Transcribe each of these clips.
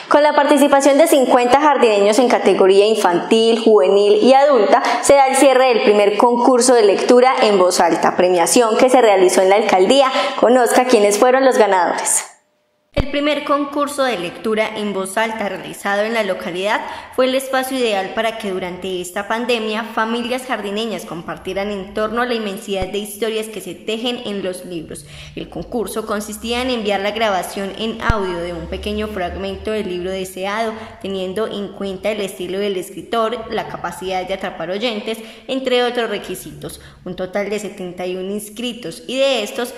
Con la participación de 50 jardineños en categoría infantil, juvenil y adulta, se da el cierre del primer concurso de lectura en voz alta, premiación que se realizó en la alcaldía. Conozca quiénes fueron los ganadores. El primer concurso de lectura en voz alta realizado en la localidad fue el espacio ideal para que durante esta pandemia familias jardineñas compartieran en torno a la inmensidad de historias que se tejen en los libros. El concurso consistía en enviar la grabación en audio de un pequeño fragmento del libro deseado, teniendo en cuenta el estilo del escritor, la capacidad de atrapar oyentes, entre otros requisitos. Un total de 71 inscritos y de estos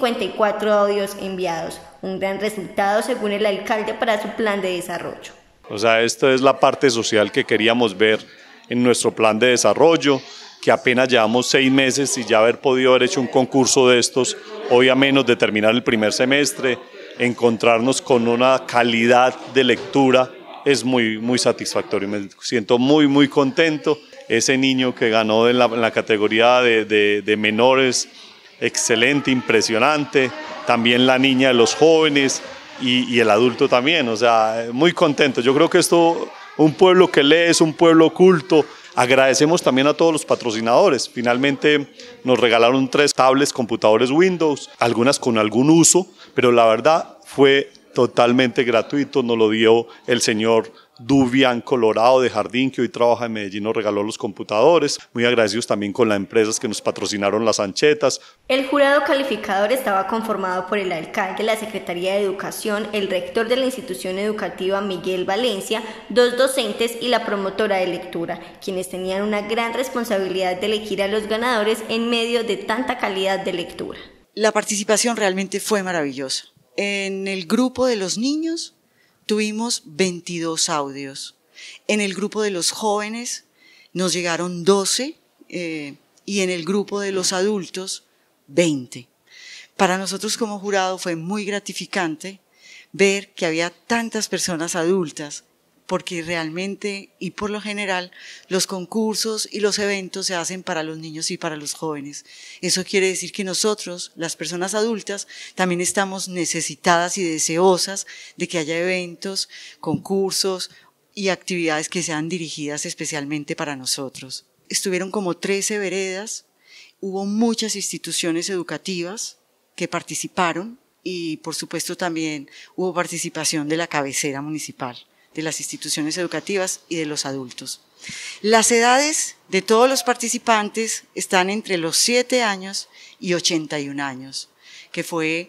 54 audios enviados. Un gran resultado según el alcalde para su plan de desarrollo. O sea, esta es la parte social que queríamos ver en nuestro plan de desarrollo, que apenas llevamos 6 meses y ya haber podido haber hecho un concurso de estos, hoy a menos de terminar el primer semestre, encontrarnos con una calidad de lectura es muy satisfactorio. Me siento muy contento. Ese niño que ganó en la categoría de menores, excelente, impresionante. También la niña de los jóvenes y el adulto también, o sea, muy contento. Yo creo que esto, un pueblo que lee es un pueblo culto. Agradecemos también a todos los patrocinadores. Finalmente nos regalaron 3 tablets, computadores Windows, algunas con algún uso, pero la verdad fue totalmente gratuito. Nos lo dio el señor Dubian Colorado de Jardín, que hoy trabaja en Medellín, nos regaló los computadores. Muy agradecidos también con las empresas que nos patrocinaron las anchetas. El jurado calificador estaba conformado por el alcalde, la Secretaría de Educación, el rector de la institución educativa Miguel Valencia, 2 docentes y la promotora de lectura, quienes tenían una gran responsabilidad de elegir a los ganadores en medio de tanta calidad de lectura. La participación realmente fue maravillosa. En el grupo de los niños tuvimos 22 audios. En el grupo de los jóvenes nos llegaron 12 y en el grupo de los adultos 20. Para nosotros como jurado fue muy gratificante ver que había tantas personas adultas, porque realmente y por lo general los concursos y los eventos se hacen para los niños y para los jóvenes. Eso quiere decir que nosotros, las personas adultas, también estamos necesitadas y deseosas de que haya eventos, concursos y actividades que sean dirigidas especialmente para nosotros. Estuvieron como 13 veredas, hubo muchas instituciones educativas que participaron y por supuesto también hubo participación de la cabecera municipal, de las instituciones educativas y de los adultos. Las edades de todos los participantes están entre los 7 años y 81 años, que fue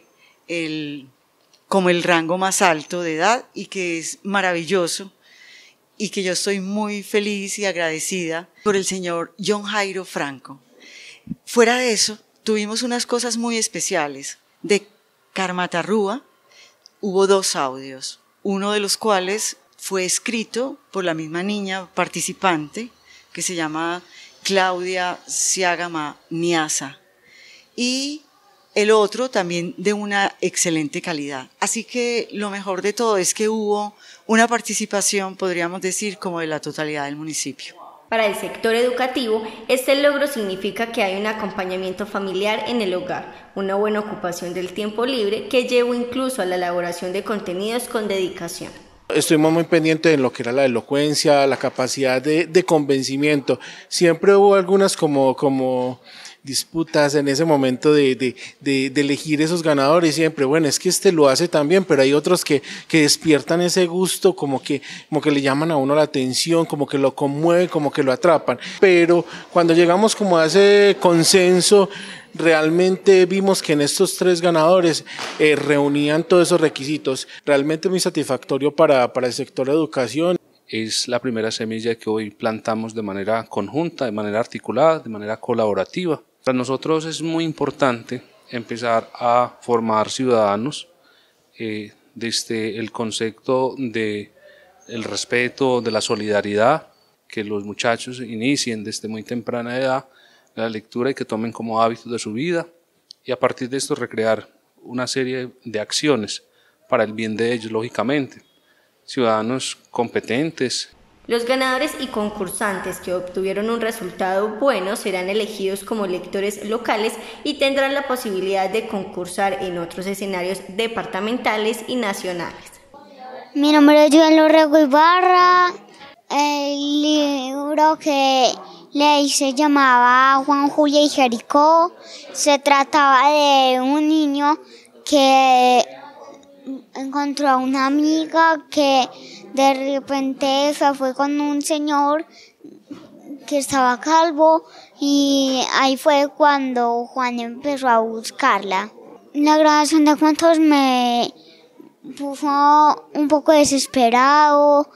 como el rango más alto de edad y que es maravilloso y que yo estoy muy feliz y agradecida por el señor John Jairo Franco. Fuera de eso, tuvimos unas cosas muy especiales. De Carmatarrúa hubo 2 audios, uno de los cuales fue escrito por la misma niña participante, que se llama Claudia Ciágama Niasa, y el otro también de una excelente calidad. Así que lo mejor de todo es que hubo una participación, podríamos decir, como de la totalidad del municipio. Para el sector educativo, este logro significa que hay un acompañamiento familiar en el hogar, una buena ocupación del tiempo libre que llevó incluso a la elaboración de contenidos con dedicación. Estuvimos muy pendientes en lo que era la elocuencia, la capacidad de convencimiento. Siempre hubo algunas como disputas en ese momento de elegir esos ganadores. Siempre, bueno, es que este lo hace también, pero hay otros que despiertan ese gusto, como que le llaman a uno la atención, como que lo conmueven, como que lo atrapan. Pero cuando llegamos como a ese consenso, realmente vimos que en estos 3 ganadores reunían todos esos requisitos. Realmente muy satisfactorio para el sector de educación. Es la primera semilla que hoy plantamos de manera conjunta, de manera articulada, de manera colaborativa. Para nosotros es muy importante empezar a formar ciudadanos desde el concepto del respeto, de la solidaridad, que los muchachos inicien desde muy temprana edad la lectura y que tomen como hábitos de su vida y a partir de esto recrear una serie de acciones para el bien de ellos, lógicamente. Ciudadanos competentes. Los ganadores y concursantes que obtuvieron un resultado bueno serán elegidos como lectores locales y tendrán la posibilidad de concursar en otros escenarios departamentales y nacionales. Mi nombre es Joel Orrego Ibarra. El libro que leí se llamaba Juan, Julia y Jericó. Se trataba de un niño que encontró a una amiga que de repente se fue con un señor que estaba calvo y ahí fue cuando Juan empezó a buscarla. La grabación de cuentos me puso un poco desesperado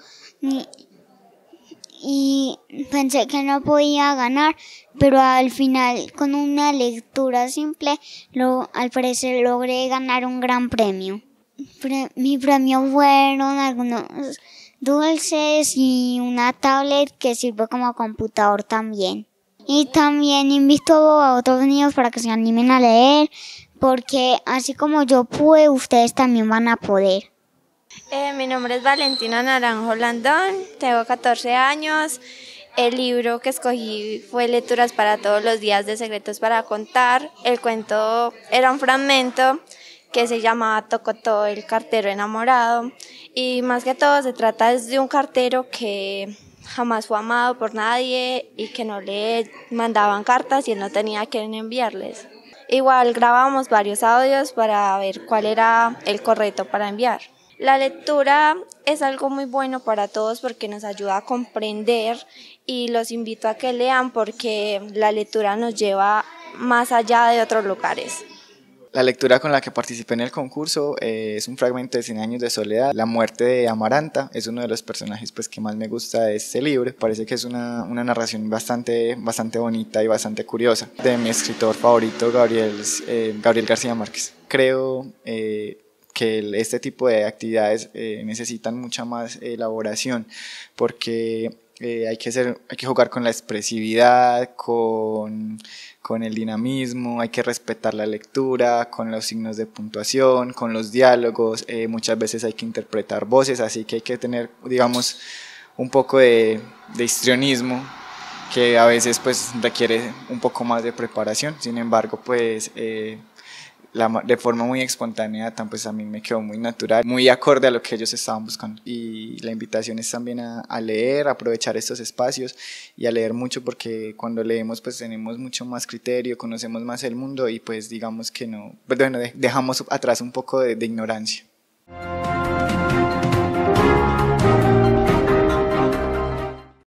y pensé que no podía ganar, pero al final con una lectura simple al parecer logré ganar un gran premio. Mi premio fueron algunos dulces y una tablet que sirve como computador también. Y también invito a otros niños para que se animen a leer, porque así como yo pude, ustedes también van a poder. Mi nombre es Valentina Naranjo Landón, tengo 14 años. El libro que escogí fue Lecturas para todos los días de Secretos para Contar. El cuento era un fragmento que se llamaba Tocotó, el cartero enamorado, y más que todo se trata de un cartero que jamás fue amado por nadie y que no le mandaban cartas y él no tenía a quién enviarles. Igual grabamos varios audios para ver cuál era el correcto para enviar. La lectura es algo muy bueno para todos porque nos ayuda a comprender y los invito a que lean porque la lectura nos lleva más allá de otros lugares. La lectura con la que participé en el concurso es un fragmento de 100 años de soledad. La muerte de Amaranta es uno de los personajes que más me gusta de este libro. Parece que es una narración bastante bonita y bastante curiosa de mi escritor favorito, Gabriel García Márquez. Creo que este tipo de actividades necesitan mucha más elaboración porque hay que jugar con la expresividad, con el dinamismo, hay que respetar la lectura, con los signos de puntuación, con los diálogos, muchas veces hay que interpretar voces, así que hay que tener, digamos, un poco de histrionismo que a veces pues requiere un poco más de preparación. Sin embargo, pues de forma muy espontánea, pues a mí me quedó muy natural, muy acorde a lo que ellos estaban buscando. Y la invitación es también a leer, a aprovechar estos espacios y a leer mucho, porque cuando leemos pues tenemos mucho más criterio, conocemos más el mundo y pues digamos que no, pues bueno, dejamos atrás un poco de ignorancia.